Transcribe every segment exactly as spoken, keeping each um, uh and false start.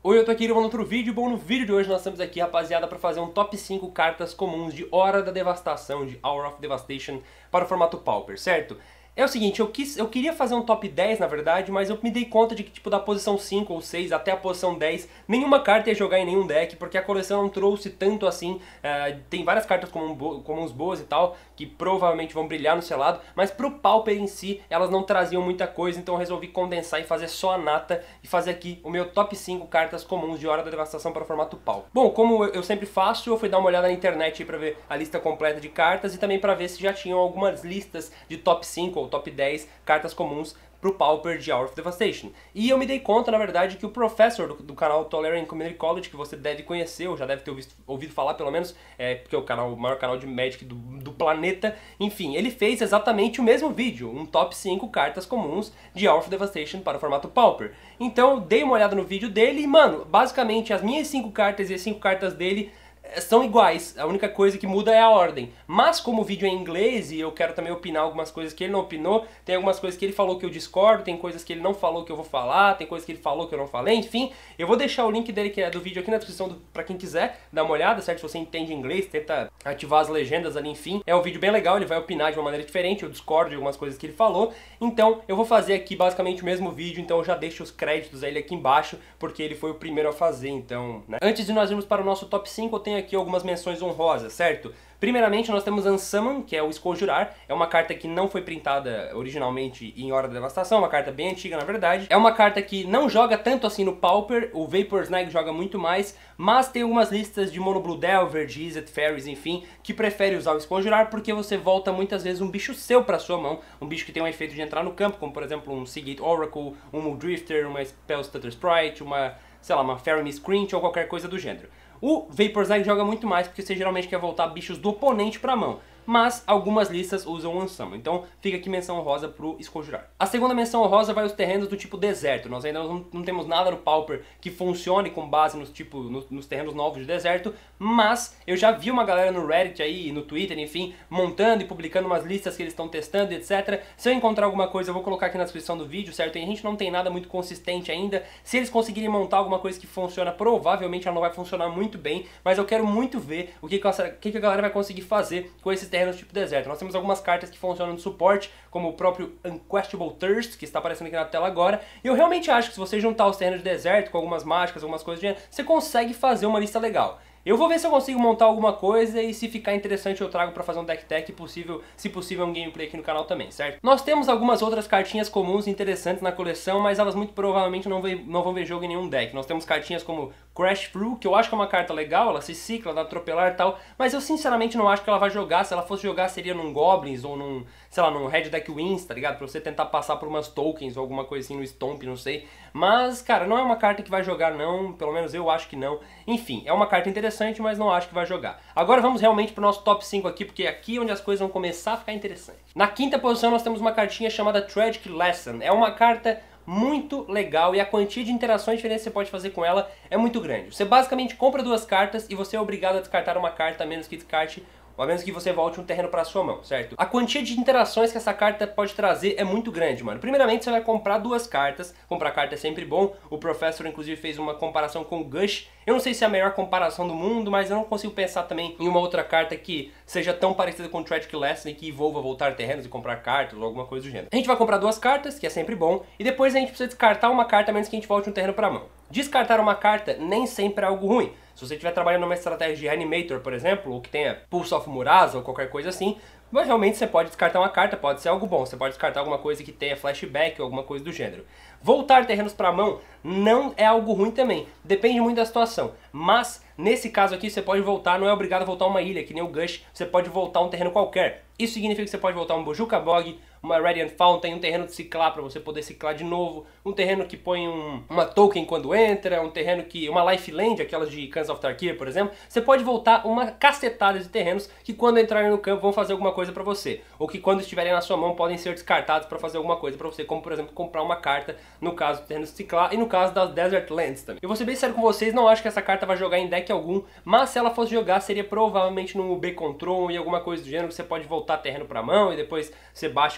Oi, eu tô aqui gravando outro vídeo. Bom, no vídeo de hoje nós estamos aqui, rapaziada, pra fazer um top cinco cartas comuns de Hora da Devastação, de Hour of Devastation, para o formato Pauper, certo? É o seguinte, eu, quis, eu queria fazer um top dez, na verdade, mas eu me dei conta de que, tipo, da posição cinco ou seis até a posição dez, nenhuma carta ia jogar em nenhum deck, porque a coleção não trouxe tanto assim. Uh, tem várias cartas comum, comuns boas e tal, que provavelmente vão brilhar no selado, mas pro Pauper em si, elas não traziam muita coisa, então eu resolvi condensar e fazer só a nata, e fazer aqui o meu top cinco cartas comuns de Hora da Devastação para o formato Pauper. Bom, como eu sempre faço, eu fui dar uma olhada na internet aí pra ver a lista completa de cartas, e também pra ver se já tinham algumas listas de top cinco ou top dez cartas comuns pro Pauper de Hour of Devastation. E eu me dei conta, na verdade, que o Professor do, do canal Tolerant Community College, que você deve conhecer, ou já deve ter ouvido, ouvido falar pelo menos, é, porque é o, canal, o maior canal de Magic do, do planeta, enfim, ele fez exatamente o mesmo vídeo, um top cinco cartas comuns de Hour of Devastation para o formato Pauper. Então eu dei uma olhada no vídeo dele e, mano, basicamente as minhas cinco cartas e as cinco cartas dele são iguais, a única coisa que muda é a ordem. Mas como o vídeo é em inglês e eu quero também opinar algumas coisas que ele não opinou, tem algumas coisas que ele falou que eu discordo, tem coisas que ele não falou que eu vou falar, tem coisas que ele falou que eu não falei, enfim, eu vou deixar o link dele, que é do vídeo, aqui na descrição do, pra quem quiser dar uma olhada, certo? Se você entende inglês, tenta ativar as legendas ali, enfim. É um vídeo bem legal, ele vai opinar de uma maneira diferente, eu discordo de algumas coisas que ele falou, então eu vou fazer aqui basicamente o mesmo vídeo, então eu já deixo os créditos a ele aqui embaixo, porque ele foi o primeiro a fazer, então, né? Antes de nós irmos para o nosso top cinco, eu tenho aqui algumas menções honrosas, certo? Primeiramente nós temos Unsummon, que é o Esconjurar, é uma carta que não foi printada originalmente em Hora da Devastação, uma carta bem antiga na verdade. É uma carta que não joga tanto assim no Pauper, o Vapor Snag joga muito mais, mas tem algumas listas de Mono Blue Delver, de Izzet Fairies, enfim, que prefere usar o Esconjurar porque você volta muitas vezes um bicho seu pra sua mão, um bicho que tem um efeito de entrar no campo, como por exemplo um Seagate Oracle, um Muldrifter, uma Spellstutter Sprite, uma, sei lá, uma Fairy Miscreant ou qualquer coisa do gênero. O Vapor Snag joga muito mais porque você geralmente quer voltar bichos do oponente pra mão, mas algumas listas usam o Unsummon, então fica aqui menção honrosa pro Esconjurar. A segunda menção honrosa vai aos terrenos do tipo deserto. Nós ainda não, não temos nada no Pauper que funcione com base nos, tipo, no, nos terrenos novos de deserto, mas eu já vi uma galera no Reddit aí, no Twitter, enfim, montando e publicando umas listas que eles estão testando, etcétera. Se eu encontrar alguma coisa eu vou colocar aqui na descrição do vídeo, certo? E a gente não tem nada muito consistente ainda. Se eles conseguirem montar alguma coisa que funciona, provavelmente ela não vai funcionar muito bem, mas eu quero muito ver o que, que, a, que, que a galera vai conseguir fazer com esses terrenos tipo deserto. Nós temos algumas cartas que funcionam de suporte, como o próprio Unquestionable Thirst, que está aparecendo aqui na tela agora, e eu realmente acho que se você juntar os terrenos de deserto com algumas mágicas, algumas coisas do gênero, você consegue fazer uma lista legal. Eu vou ver se eu consigo montar alguma coisa e se ficar interessante eu trago pra fazer um deck tech, possível, se possível um gameplay aqui no canal também, certo? Nós temos algumas outras cartinhas comuns e interessantes na coleção, mas elas muito provavelmente não, vê, não vão ver jogo em nenhum deck. Nós temos cartinhas como Crash Through, que eu acho que é uma carta legal, ela se cicla, dá atropelar e tal, mas eu sinceramente não acho que ela vai jogar. Se ela fosse jogar seria num Goblins ou num, sei lá, num Red Deck Wins, tá ligado? Pra você tentar passar por umas tokens ou alguma coisa assim no Stomp, não sei. Mas, cara, não é uma carta que vai jogar não, pelo menos eu acho que não. Enfim, é uma carta interessante, mas não acho que vai jogar. Agora vamos realmente pro nosso top cinco aqui, porque é aqui onde as coisas vão começar a ficar interessantes. Na quinta posição nós temos uma cartinha chamada Tragic Lesson. É uma carta muito legal e a quantia de interações diferentes que você pode fazer com ela é muito grande. Você basicamente compra duas cartas e você é obrigado a descartar uma carta, a menos que descarte, ou a menos que você volte um terreno pra sua mão, certo? A quantia de interações que essa carta pode trazer é muito grande, mano. Primeiramente, você vai comprar duas cartas. Comprar carta é sempre bom. O Professor, inclusive, fez uma comparação com o Gush. Eu não sei se é a melhor comparação do mundo, mas eu não consigo pensar também em uma outra carta que seja tão parecida com o Tragic Lesson e que envolva voltar terrenos e comprar cartas ou alguma coisa do gênero. A gente vai comprar duas cartas, que é sempre bom, e depois a gente precisa descartar uma carta, a menos que a gente volte um terreno pra mão. Descartar uma carta nem sempre é algo ruim. Se você estiver trabalhando numa estratégia de Reanimator, por exemplo, ou que tenha Pulse of Murasa ou qualquer coisa assim, mas realmente você pode descartar uma carta, pode ser algo bom. Você pode descartar alguma coisa que tenha flashback ou alguma coisa do gênero. Voltar terrenos pra mão não é algo ruim também, depende muito da situação. Mas, nesse caso aqui, você pode voltar, não é obrigado a voltar uma ilha, que nem o Gush, você pode voltar um terreno qualquer. Isso significa que você pode voltar um Bojuka Bog, uma Radiant Fountain, um terreno de ciclar para você poder ciclar de novo, um terreno que põe um, uma token quando entra, um terreno que... uma Lifeland, aquelas de Khans of Tarkir, por exemplo. Você pode voltar uma cacetada de terrenos que quando entrarem no campo vão fazer alguma coisa para você. Ou que quando estiverem na sua mão podem ser descartados para fazer alguma coisa para você, como por exemplo comprar uma carta, no caso do terreno de ciclar, e no caso das Desert Lands também. Eu vou ser bem sério com vocês, não acho que essa carta vai jogar em deck algum, mas se ela fosse jogar seria provavelmente no U B Control e alguma coisa do gênero, que você pode voltar terreno para mão e depois você baixa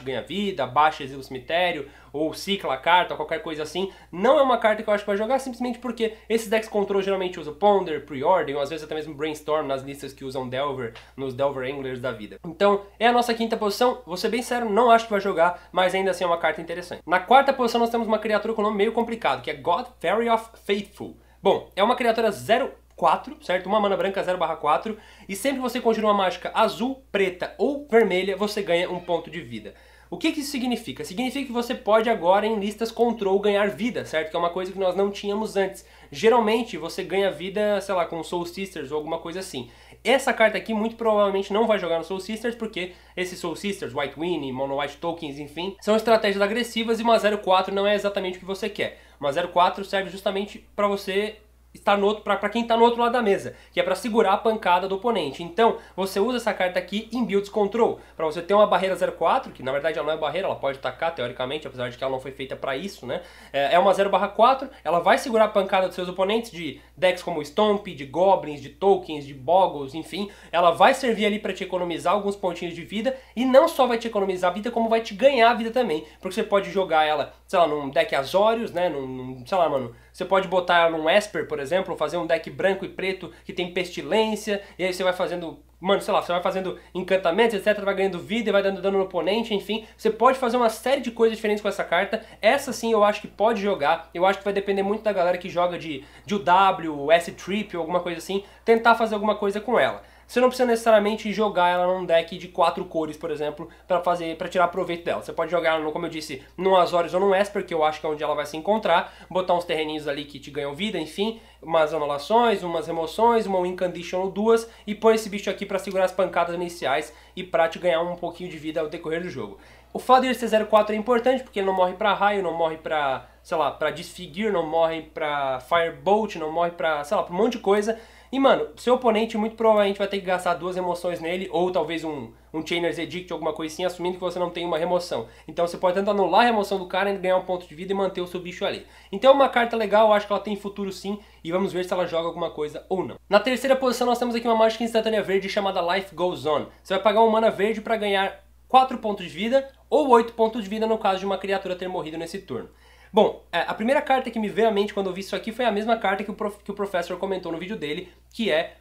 ganha vida, baixa exila o cemitério, ou cicla a carta, ou qualquer coisa assim. Não é uma carta que eu acho que vai jogar, simplesmente porque esses decks control geralmente usam Ponder, Preordain, ou às vezes até mesmo Brainstorm nas listas que usam Delver, nos Delver Anglers da vida. Então, é a nossa quinta posição. Vou ser bem sério, não acho que vai jogar, mas ainda assim é uma carta interessante. Na quarta posição nós temos uma criatura com nome meio complicado, que é God Fairy of Faithful. Bom, é uma criatura zero quatro, certo? Uma mana branca zero barra quatro, e sempre que você conjura uma mágica azul, preta ou vermelha, você ganha um ponto de vida. O que que isso significa? Significa que você pode agora em listas control ganhar vida, certo? Que é uma coisa que nós não tínhamos antes. Geralmente você ganha vida, sei lá, com Soul Sisters ou alguma coisa assim. Essa carta aqui muito provavelmente não vai jogar no Soul Sisters, porque esses Soul Sisters, White Winnie, Mono White Tokens, enfim, são estratégias agressivas e uma zero quatro não é exatamente o que você quer. Uma zero quatro serve justamente para você estar no outro, para quem está no outro lado da mesa, que é para segurar a pancada do oponente. Então, você usa essa carta aqui em Builds Control, para você ter uma barreira zero quatro, que na verdade ela não é barreira, ela pode atacar teoricamente, apesar de que ela não foi feita para isso, né? É uma zero barra quatro, ela vai segurar a pancada dos seus oponentes de decks como Stomp, de Goblins, de Tokens, de Boggles, enfim. Ela vai servir ali para te economizar alguns pontinhos de vida, e não só vai te economizar a vida, como vai te ganhar a vida também, porque você pode jogar ela, sei lá, num deck Azorius, né? Num, num sei lá, mano, você pode botar ela num Esper, por exemplo, fazer um deck branco e preto que tem pestilência, e aí você vai fazendo, mano, sei lá, você vai fazendo encantamentos, etcétera, vai ganhando vida e vai dando dano no oponente, enfim. Você pode fazer uma série de coisas diferentes com essa carta. Essa sim eu acho que pode jogar, eu acho que vai depender muito da galera que joga de, de U W, S-Trip ou alguma coisa assim, tentar fazer alguma coisa com ela. Você não precisa necessariamente jogar ela num deck de quatro cores, por exemplo, para fazer, para tirar proveito dela. Você pode jogar ela, como eu disse, num Azorius ou num Esper, que eu acho que é onde ela vai se encontrar, botar uns terreninhos ali que te ganham vida, enfim, umas anulações, umas remoções, uma win condition ou duas, e põe esse bicho aqui para segurar as pancadas iniciais e para te ganhar um pouquinho de vida ao decorrer do jogo. O fato de ele ser zero quatro é importante, porque ele não morre pra raio, não morre pra, sei lá, pra Disfigure, não morre pra Firebolt, não morre pra, sei lá, pra um monte de coisa. E, mano, seu oponente muito provavelmente vai ter que gastar duas emoções nele, ou talvez um, um Chainer's Edict, alguma coisa assim, assumindo que você não tem uma remoção. Então você pode tentar anular a remoção do cara e ganhar um ponto de vida e manter o seu bicho ali. Então é uma carta legal, eu acho que ela tem futuro sim, e vamos ver se ela joga alguma coisa ou não. Na terceira posição nós temos aqui uma mágica instantânea verde chamada Life Goes On. Você vai pagar um mana verde para ganhar quatro pontos de vida, ou oito pontos de vida no caso de uma criatura ter morrido nesse turno. Bom, a primeira carta que me veio à mente quando eu vi isso aqui foi a mesma carta que o, prof, que o Professor comentou no vídeo dele, que é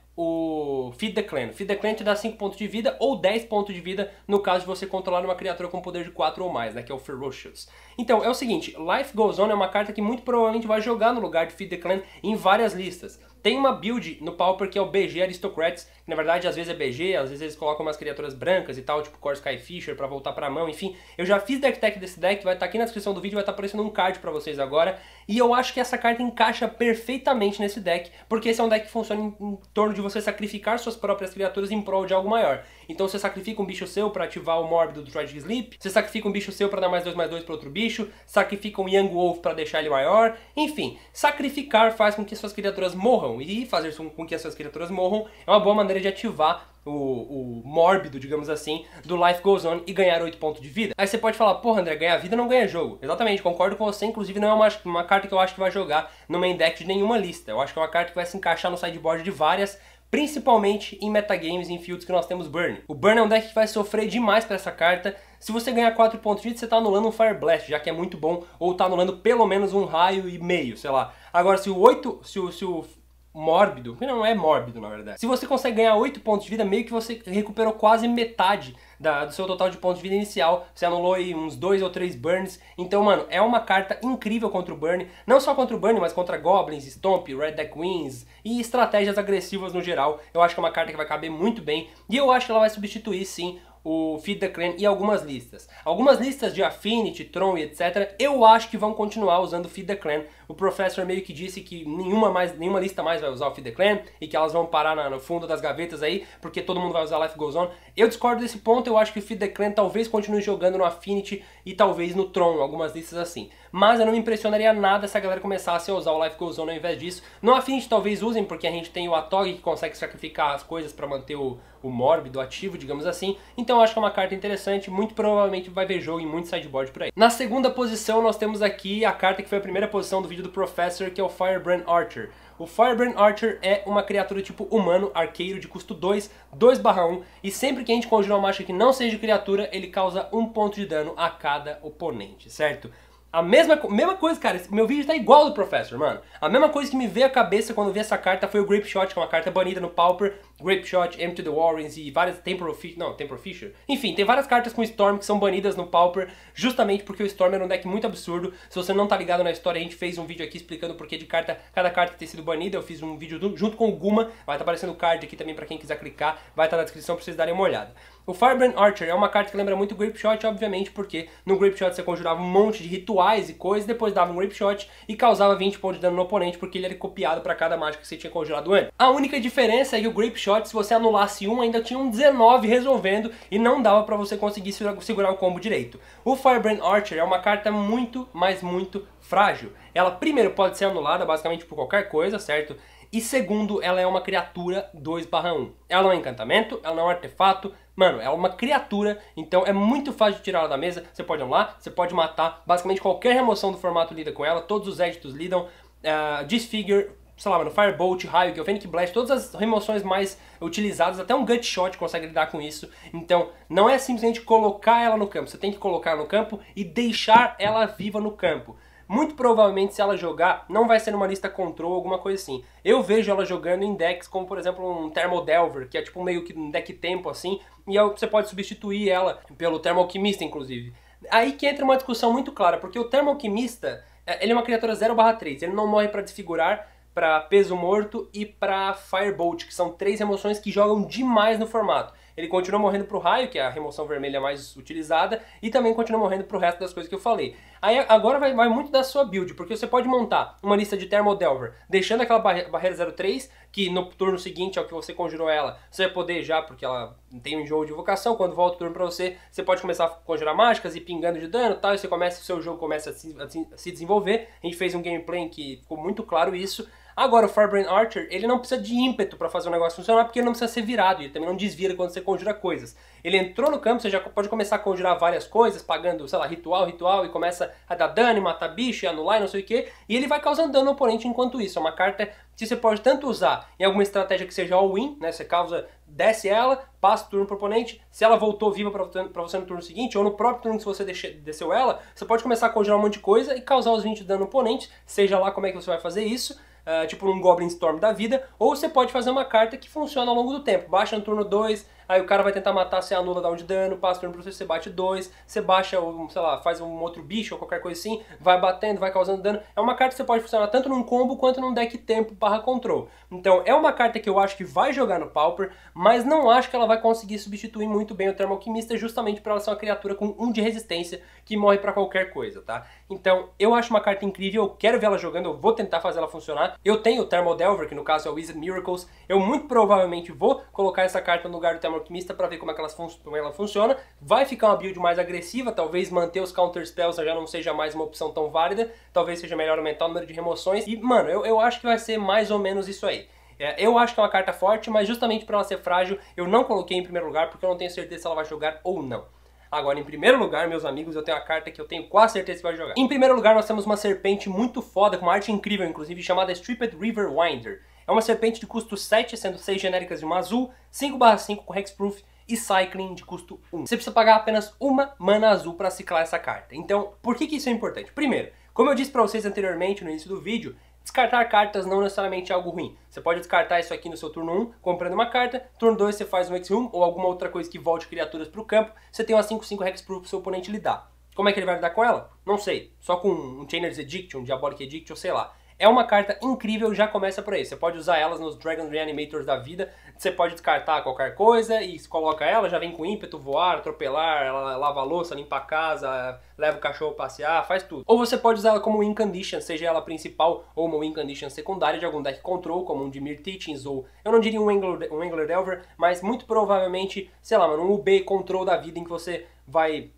o Feed the Clan. Feed the Clan te dá cinco pontos de vida ou dez pontos de vida no caso de você controlar uma criatura com poder de quatro ou mais, né, que é o Ferocious. Então, é o seguinte, Life Goes On é uma carta que muito provavelmente vai jogar no lugar de Feed the Clan em várias listas. Tem uma build no Pauper que é o B G Aristocrats, que na verdade às vezes é B G, às vezes eles colocam umas criaturas brancas e tal, tipo Core Skyfisher pra voltar pra mão, enfim. Eu já fiz deck tech desse deck, vai estar aqui na descrição do vídeo, vai estar aparecendo um card pra vocês agora. E eu acho que essa carta encaixa perfeitamente nesse deck, porque esse é um deck que funciona em, em torno de você sacrificar suas próprias criaturas em prol de algo maior. Então você sacrifica um bicho seu pra ativar o Mórbido do Tragic Sleep, você sacrifica um bicho seu pra dar mais dois mais dois pra outro bicho, sacrifica um Young Wolf pra deixar ele maior, enfim. Sacrificar faz com que suas criaturas morram, e fazer com que as suas criaturas morram é uma boa maneira de ativar o, o mórbido, digamos assim, do Life Goes On e ganhar oito pontos de vida. Aí você pode falar, porra André, ganhar vida não ganha jogo. Exatamente, concordo com você, inclusive não é uma, uma carta que eu acho que vai jogar no main deck de nenhuma lista. Eu acho que é uma carta que vai se encaixar no sideboard de várias, principalmente em metagames e em fields que nós temos Burn. O Burn é um deck que vai sofrer demais para essa carta. Se você ganhar quatro pontos de vida, você está anulando um Fire Blast, já que é muito bom, ou está anulando pelo menos um raio e meio, sei lá. Agora, se o oito, se o, se o mórbido, que não é mórbido na verdade, se você consegue ganhar oito pontos de vida, meio que você recuperou quase metade da, do seu total de pontos de vida inicial. Você anulou aí uns dois ou três burns. Então, mano, é uma carta incrível contra o burn. Não só contra o burn, mas contra goblins, stomp, red deck wins e estratégias agressivas no geral. Eu acho que é uma carta que vai caber muito bem. E eu acho que ela vai substituir sim o Feed the Clan e algumas listas. Algumas listas de Affinity, Tron e etcétera, eu acho que vão continuar usando o Feed the Clan. O Professor meio que disse que nenhuma, mais, nenhuma lista mais vai usar o Feed the Clan e que elas vão parar na, no fundo das gavetas aí, porque todo mundo vai usar Life Goes On. Eu discordo desse ponto, eu acho que o Feed the Clan talvez continue jogando no Affinity e talvez no Tron, algumas listas assim. Mas eu não me impressionaria nada se a galera começasse a usar o Life Goes On ao invés disso. No Affinity talvez usem, porque a gente tem o Atog que consegue sacrificar as coisas para manter o, o mórbido ativo, digamos assim. Então eu acho que é uma carta interessante, muito provavelmente vai ver jogo em muito sideboard por aí. Na segunda posição nós temos aqui a carta que foi a primeira posição do vídeo do Professor, que é o Firebrand Archer. O Firebrand Archer é uma criatura tipo humano, arqueiro, de custo dois, dois barra um, e sempre que a gente conjura uma mágica que não seja criatura, ele causa um ponto de dano a cada oponente, certo? A mesma, mesma coisa, cara, meu vídeo tá igual ao do Professor, mano. A mesma coisa que me veio à cabeça quando eu vi essa carta foi o Grape Shot, que é uma carta banida no Pauper. Grape Shot, Empty the Warrens e várias Temporal Fisher, não, Temporal Fisher. Enfim, tem várias cartas com Storm que são banidas no Pauper, justamente porque o Storm era um deck muito absurdo. Se você não tá ligado na história, a gente fez um vídeo aqui explicando porquê de carta, cada carta ter sido banida. Eu fiz um vídeo do, junto com o Guma, vai estar tá aparecendo o card aqui também pra quem quiser clicar, vai estar tá na descrição pra vocês darem uma olhada. O Firebrand Archer é uma carta que lembra muito o Grape Shot, obviamente, porque no Grape Shot você conjurava um monte de rituais e coisas, depois dava um Grape Shot e causava vinte pontos de dano no oponente, porque ele era copiado para cada mágica que você tinha conjurado antes. A única diferença é que o Grape Shot, se você anulasse um, ainda tinha um dezenove resolvendo e não dava para você conseguir segurar o combo direito. O Firebrand Archer é uma carta muito, mas muito frágil. Ela, primeiro, pode ser anulada basicamente por qualquer coisa, certo? E segundo, ela é uma criatura dois barra um. Ela não é um encantamento, ela não é um artefato. Mano, é uma criatura, então é muito fácil de tirar ela da mesa. Você pode anular, você pode matar. Basicamente qualquer remoção do formato lida com ela. Todos os éditos lidam. Uh, Disfigure, sei lá, mano, Firebolt, Raio, Galvanic Blast. Todas as remoções mais utilizadas. Até um Gut Shot consegue lidar com isso. Então não é simplesmente colocar ela no campo. Você tem que colocar ela no campo e deixar ela viva no campo. Muito provavelmente, se ela jogar, não vai ser numa lista control, alguma coisa assim. Eu vejo ela jogando em decks como, por exemplo, um Thermal Delver, que é tipo meio que um deck tempo, assim, e você pode substituir ela pelo Thermal Alquimista, inclusive. Aí que entra uma discussão muito clara, porque o Thermal Alquimista, ele é uma criatura zero barra três, ele não morre pra desfigurar, pra peso morto e pra Firebolt, que são três remoções que jogam demais no formato. Ele continua morrendo pro raio, que é a remoção vermelha mais utilizada, e também continua morrendo pro resto das coisas que eu falei. Aí agora vai, vai muito da sua build, porque você pode montar uma lista de Thermal Delver, deixando aquela barre barreira zero três, que no turno seguinte, ao que você conjurou ela, você vai poder já, porque ela tem um enjoo de invocação, quando volta o turno pra você, você pode começar a conjurar mágicas e pingando de dano e tal, e você começa, o seu jogo começa a se, a se desenvolver. A gente fez um gameplay em que ficou muito claro isso. Agora, o Firebrand Archer, ele não precisa de ímpeto para fazer o negócio funcionar, porque ele não precisa ser virado, e ele também não desvira quando você conjura coisas. Ele entrou no campo, você já pode começar a conjurar várias coisas, pagando, sei lá, ritual, ritual, e começa a dar dano, matar bicho, e anular e não sei o que, e ele vai causando dano no oponente enquanto isso. É uma carta que você pode tanto usar em alguma estratégia que seja all-in, né, você causa, desce ela, passa o turno pro oponente, se ela voltou viva pra você no turno seguinte, ou no próprio turno que você desceu ela, você pode começar a conjurar um monte de coisa e causar os vinte de dano no oponente, seja lá como é que você vai fazer isso. Uh, tipo um Goblin Storm da vida, ou você pode fazer uma carta que funciona ao longo do tempo. Baixa no turno dois, aí o cara vai tentar matar, você anula, dá um de dano, passa o turno pra você, você bate dois, você baixa, sei lá, faz um outro bicho ou qualquer coisa assim, vai batendo, vai causando dano. É uma carta que você pode funcionar tanto num combo quanto num deck tempo barra control. Então é uma carta que eu acho que vai jogar no Pauper, mas não acho que ela vai conseguir substituir muito bem o Thermal Alquimista, justamente por ela ser uma criatura com um de resistência que morre pra qualquer coisa, tá? Então eu acho uma carta incrível, eu quero ver ela jogando, eu vou tentar fazer ela funcionar. Eu tenho o Thermal Delver, que no caso é o Wizard Miracles. Eu muito provavelmente vou colocar essa carta no lugar do Thermal Alquimista para ver como é que ela, fun como ela funciona. Vai ficar uma build mais agressiva, talvez manter os Counter Spells já não seja mais uma opção tão válida. Talvez seja melhor aumentar o número de remoções. E, mano, eu, eu acho que vai ser mais ou menos isso aí. É, eu acho que é uma carta forte, mas justamente por ela ser frágil, eu não coloquei em primeiro lugar, porque eu não tenho certeza se ela vai jogar ou não. Agora, em primeiro lugar, meus amigos, eu tenho a carta que eu tenho quase certeza que vai jogar. Em primeiro lugar, nós temos uma serpente muito foda, com uma arte incrível, inclusive, chamada Stripped River Winder. É uma serpente de custo sete, sendo seis genéricas de uma azul, cinco barra cinco com Hexproof e Cycling de custo um. Você precisa pagar apenas uma mana azul para ciclar essa carta. Então, por que que isso é importante? Primeiro, como eu disse para vocês anteriormente no início do vídeo, descartar cartas não necessariamente é algo ruim. Você pode descartar isso aqui no seu turno um, comprando uma carta, turno dois você faz um Exhume ou alguma outra coisa que volte criaturas para o campo, você tem uma cinco cinco Hexproof pro seu oponente lidar. Como é que ele vai lidar com ela? Não sei, só com um Chainer's Edict, um Diabolic Edict ou sei lá. É uma carta incrível, já começa por aí. Você pode usar elas nos Dragon Reanimators da vida. Você pode descartar qualquer coisa e coloca ela, já vem com ímpeto, voar, atropelar, ela lava a louça, limpa a casa, leva o cachorro passear, faz tudo. Ou você pode usar ela como win condition, seja ela principal ou uma win condition secundária de algum deck control, como um Dimir Teachings ou, eu não diria um Angler, um Angler Delver, mas muito provavelmente, sei lá, mano, um U B control da vida em que você vai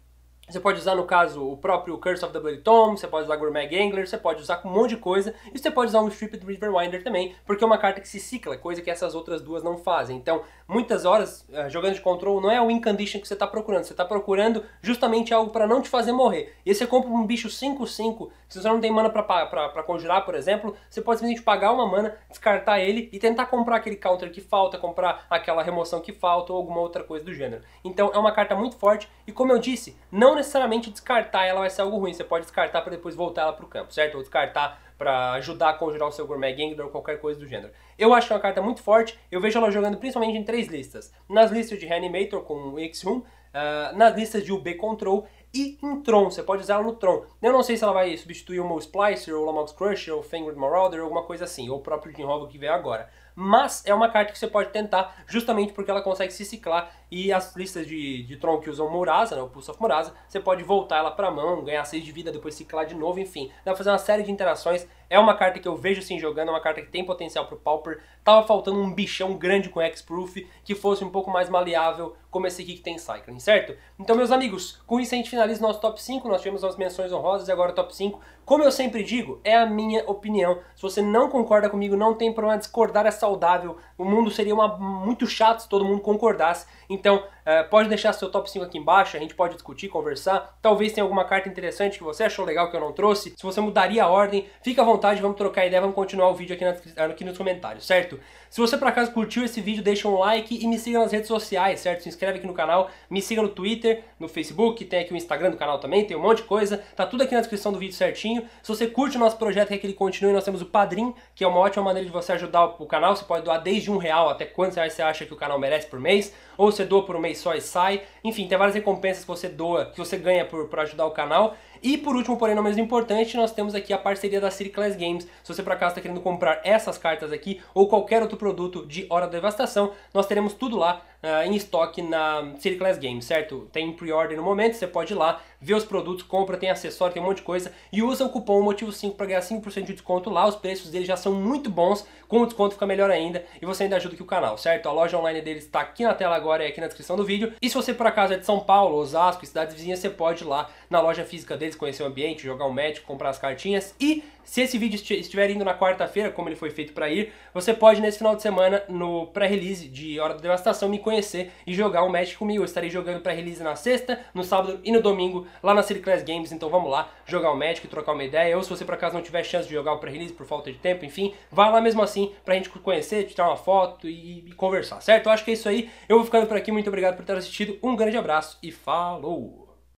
Você pode usar, no caso, o próprio Curse of the Bloody Tome, você pode usar Gourmet Gangler, você pode usar com um monte de coisa, e você pode usar um Stripped Riverwinder também, porque é uma carta que se cicla, coisa que essas outras duas não fazem. Então, muitas horas, jogando de control, não é a win condition que você está procurando, você está procurando justamente algo para não te fazer morrer. E aí você compra um bicho cinco cinco, se você não tem mana para conjurar, por exemplo, você pode simplesmente pagar uma mana, descartar ele e tentar comprar aquele counter que falta, comprar aquela remoção que falta ou alguma outra coisa do gênero. Então, é uma carta muito forte, e como eu disse, não necessariamente descartar ela vai ser algo ruim, você pode descartar para depois voltar ela pro campo, certo? Ou descartar para ajudar a conjurar o seu Gourmet Gangler ou qualquer coisa do gênero. Eu acho que é uma carta muito forte, eu vejo ela jogando principalmente em três listas. Nas listas de Reanimator com o X-Room, uh, nas listas de U B Control e em Tron, você pode usar ela no Tron. Eu não sei se ela vai substituir o Splicer, ou o Lamog's Crusher, ou o Fangred Marauder, ou alguma coisa assim, ou o próprio Jim Hobble que veio agora. Mas é uma carta que você pode tentar, justamente porque ela consegue se ciclar, e as listas de, de Tron que usam Murasa, né, o Pulse of Murasa, você pode voltar ela pra mão, ganhar seis de vida, depois ciclar de novo, enfim. Dá pra fazer uma série de interações. É uma carta que eu vejo sim jogando, é uma carta que tem potencial pro Pauper. Tava faltando um bichão grande com Hexproof, que fosse um pouco mais maleável, como esse aqui que tem Cycling, certo? Então, meus amigos, com isso a gente finaliza o nosso top cinco, nós tivemos as menções honrosas e agora o top cinco. Como eu sempre digo, é a minha opinião. Se você não concorda comigo, não tem problema, discordar é saudável. O mundo seria uma, muito chato se todo mundo concordasse. Então, uh, pode deixar seu top cinco aqui embaixo, a gente pode discutir, conversar. Talvez tenha alguma carta interessante que você achou legal que eu não trouxe. Se você mudaria a ordem, fica à vontade, vamos trocar ideia, vamos continuar o vídeo aqui, na, aqui nos comentários, certo? Se você por acaso curtiu esse vídeo, deixa um like e me siga nas redes sociais, certo? Se inscreve aqui no canal, me siga no Twitter, no Facebook, tem aqui o Instagram do canal também, tem um monte de coisa, tá tudo aqui na descrição do vídeo certinho. Se você curte o nosso projeto e quer que ele continue, nós temos o Padrim, que é uma ótima maneira de você ajudar o canal. Você pode doar desde um real até quantos reais você acha que o canal merece por mês, ou você doa por um mês só e sai. Enfim, tem várias recompensas que você doa, que você ganha por, por ajudar o canal. E por último, porém não menos importante, nós temos aqui a parceria da City Class Games. Se você por acaso está querendo comprar essas cartas aqui, ou qualquer outro produto de Hora da Devastação, nós teremos tudo lá uh, em estoque na City Class Games, certo? Tem pre-order no momento, você pode ir lá, ver os produtos, compra, tem acessório, tem um monte de coisa, e usa o cupom motivo cinco para ganhar cinco por cento de desconto lá. Os preços deles já são muito bons, com o desconto fica melhor ainda, e você ainda ajuda aqui o canal, certo? A loja online deles está aqui na tela agora e aqui na descrição do vídeo. E se você por acaso é de São Paulo, Osasco, cidades vizinhas, você pode ir lá na loja física deles, conhecer o ambiente, jogar um match, comprar as cartinhas. E se esse vídeo estiver indo na quarta-feira, como ele foi feito para ir, você pode nesse final de semana, no pré-release de Hora da Devastação, me conhecer e jogar um match comigo. Eu estarei jogando pré-release na sexta, no sábado e no domingo lá na City Class Games. Então vamos lá jogar um match, trocar uma ideia. Ou se você por acaso não tiver chance de jogar o pré-release por falta de tempo, enfim, vai lá mesmo assim pra gente conhecer, tirar uma foto e, e conversar, certo? Eu acho que é isso aí. Eu vou ficando por aqui. Muito obrigado por ter assistido. Um grande abraço e falou!